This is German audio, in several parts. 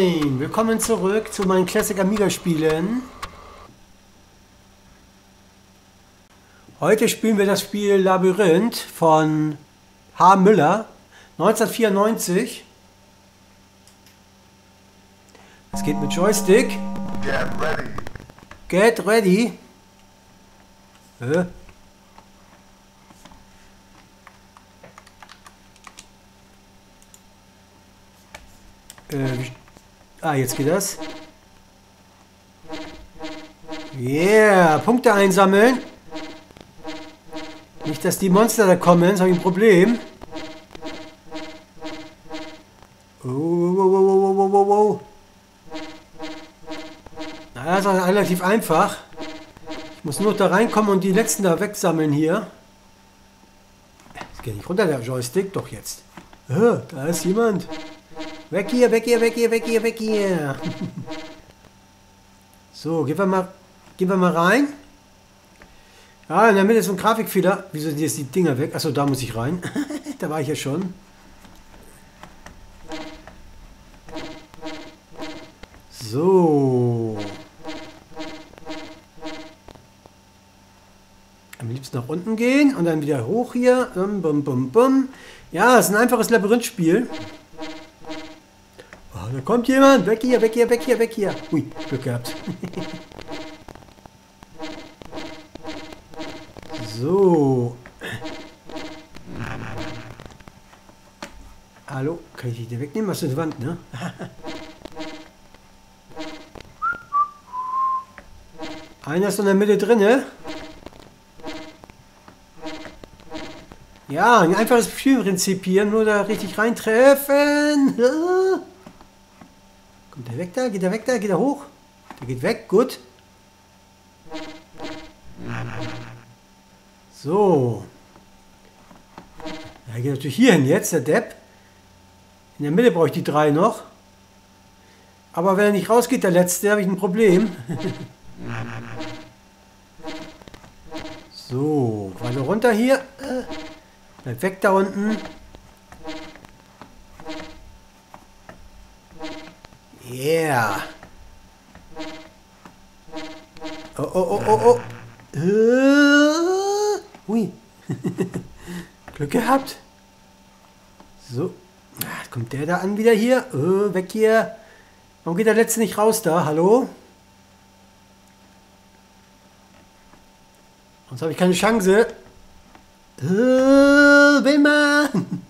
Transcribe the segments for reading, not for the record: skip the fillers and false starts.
Moin! Willkommen zurück zu meinen Classic Amiga Spielen. Heute spielen wir das Spiel Labyrinth von H. Müller, 1994. Es geht mit Joystick. Get ready. Get ready. Jetzt geht das. Yeah, Punkte einsammeln. Nicht, dass die Monster da kommen, sonst habe ich ein Problem. Oh. Na, das ist auch relativ einfach. Ich muss nur da reinkommen und die letzten da wegsammeln hier. Jetzt geht nicht runter, der Joystick. Doch jetzt. Da ist jemand. Weg hier, weg hier, weg hier, weg hier, weg hier. So, gehen wir mal rein. Ja, in der Mitte ist so ein Grafikfehler. Wieso sind jetzt die Dinger weg? Achso, da muss ich rein. Da war ich ja schon. So. Am liebsten nach unten gehen und dann wieder hoch hier. Bum, bum, bum. Ja, es ist ein einfaches Labyrinthspiel. Oh, da kommt jemand. Weg hier, weg hier, weg hier, weg hier. Ui, Glück gehabt. So. Hallo, kann ich dich wegnehmen? Was ist die Wand, ne? Einer ist in der Mitte drin, ne? Ja, ein einfaches Spielprinzip hier, nur da richtig reintreffen. Kommt der weg da? Geht der weg da? Geht er hoch? Der geht weg, gut. So. Er geht natürlich hier hin jetzt, der Depp. In der Mitte brauche ich die drei noch. Aber wenn er nicht rausgeht, der letzte, habe ich ein Problem. So, weiter runter hier. Bleib weg da unten. Yeah. Oh, oh, oh, oh, oh. Hui. Glück gehabt. So. Kommt der da an wieder hier? Weg hier. Warum geht der letzte nicht raus da? Hallo? Sonst habe ich keine Chance. Wilma!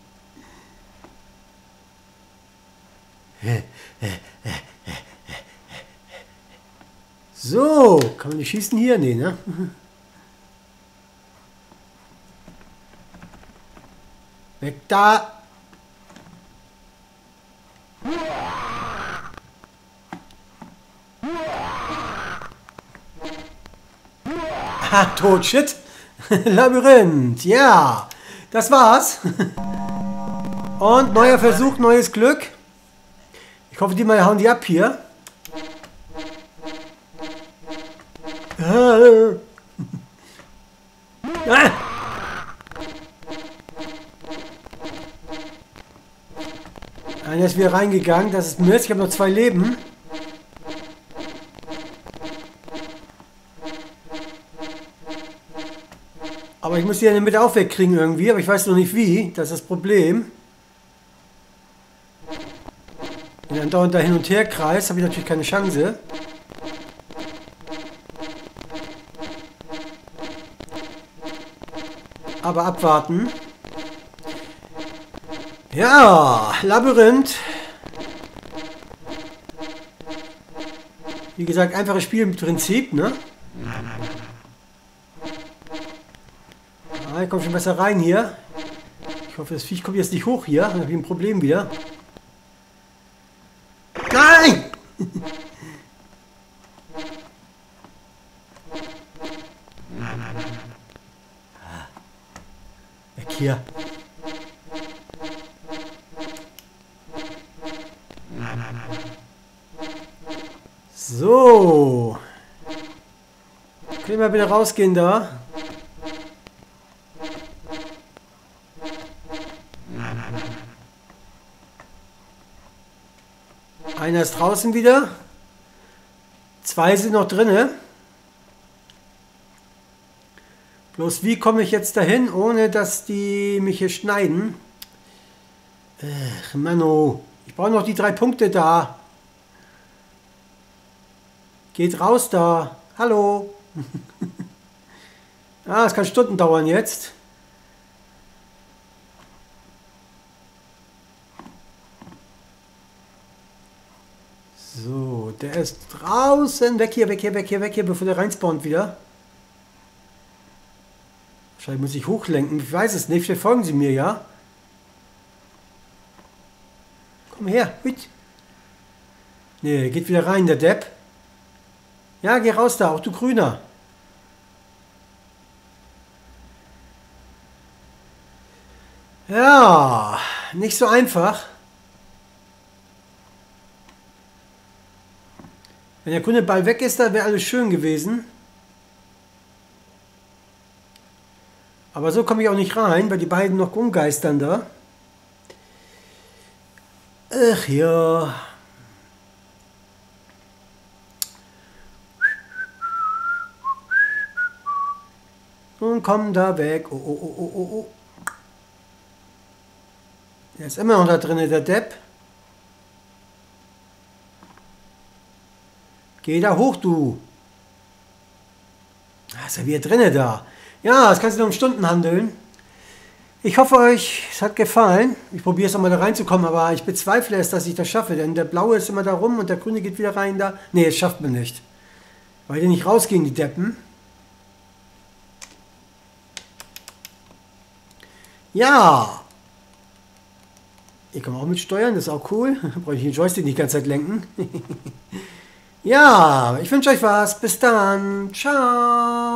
So, kann man nicht schießen hier? Nee, ne? Weg da! Ah, tot, shit! Labyrinth, ja! Das war's! Und neuer Versuch, neues Glück. Ich hoffe, die mal hauen die ab hier. Einer ist wieder reingegangen, das ist Mist, ich habe noch 2 Leben. Aber ich muss die in der Mitte auch wegkriegen irgendwie, aber ich weiß noch nicht wie, das ist das Problem. Wenn ich dann dauernd da hin und her kreis, habe ich natürlich keine Chance. Aber abwarten. Ja, Labyrinth. Wie gesagt, einfaches Spielprinzip, ne? Ah, ich komme schon besser rein hier. Ich hoffe, das Viech kommt jetzt nicht hoch hier. Dann habe ich ein Problem wieder. Nein! Weg hier. So. Können wir wieder rausgehen da? Einer ist draußen wieder. 2 sind noch drinne. Bloß wie komme ich jetzt dahin, ohne dass die mich hier schneiden? Ach, Manno. Ich brauche noch die 3 Punkte da. Geht raus da. Hallo. Ah, es kann Stunden dauern jetzt. So, der ist draußen. Weg hier, weg hier, weg hier, weg hier, bevor der reinspawnt wieder. Wahrscheinlich muss ich hochlenken. Ich weiß es nicht. Vielleicht folgen sie mir, ja? Komm her. Hüt. Nee, geht wieder rein, der Depp. Ja, geh raus da, auch du Grüner. Ja, nicht so einfach. Wenn der grüne Ball weg ist, dann wäre alles schön gewesen. Aber so komme ich auch nicht rein, weil die beiden noch rumgeistern da. Ach ja. Und komm da weg. Oh, oh, oh, oh, oh, oh. Der ist immer noch da drin, der Depp. Geh da hoch, du. Da ist er wieder drinne da. Ja, es kann sich noch um Stunden handeln. Ich hoffe, euch es hat gefallen. Ich probiere es nochmal da reinzukommen, aber ich bezweifle es, dass ich das schaffe. Denn der blaue ist immer da rum und der grüne geht wieder rein da. Nee, das schafft man nicht. Weil die nicht rausgehen, die Deppen. Ja. Hier kann man auch mit steuern, das ist auch cool. Brauche ich den Joystick nicht die ganze Zeit lenken. Ja, ich wünsche euch was. Bis dann. Ciao.